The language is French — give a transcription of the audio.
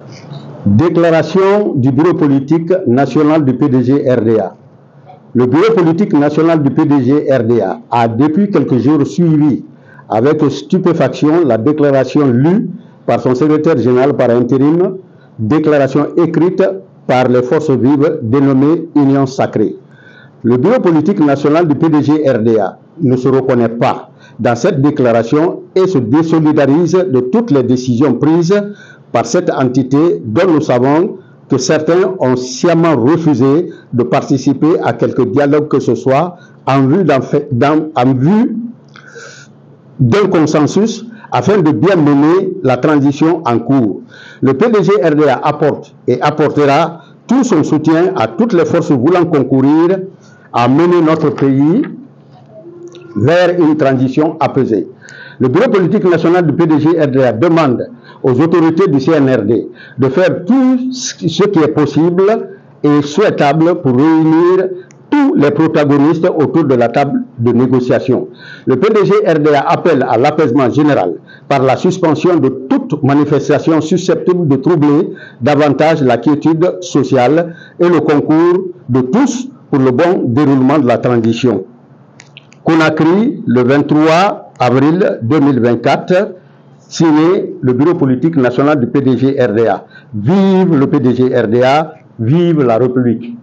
Déclaration du bureau politique national du PDG RDA. Le bureau politique national du PDG RDA a depuis quelques jours suivi avec stupéfaction la déclaration lue par son secrétaire général par intérim, déclaration écrite par les forces vives dénommée Union Sacrée. Le bureau politique national du PDG RDA ne se reconnaît pas dans cette déclaration et se désolidarise de toutes les décisions prises par cette entité dont nous savons que certains ont sciemment refusé de participer à quelque dialogue que ce soit en vue d'un consensus afin de bien mener la transition en cours. Le PDG RDA apporte et apportera tout son soutien à toutes les forces voulant concourir à mener notre pays vers une transition apaisée. Le bureau politique national du PDG RDA demande aux autorités du CNRD de faire tout ce qui est possible et souhaitable pour réunir tous les protagonistes autour de la table de négociation. Le PDG RDA appelle à l'apaisement général par la suspension de toute manifestation susceptible de troubler davantage la quiétude sociale et le concours de tous pour le bon déroulement de la transition. Conakry, le 23 avril 2024, signé le bureau politique national du PDG RDA. Vive le PDG RDA, vive la République.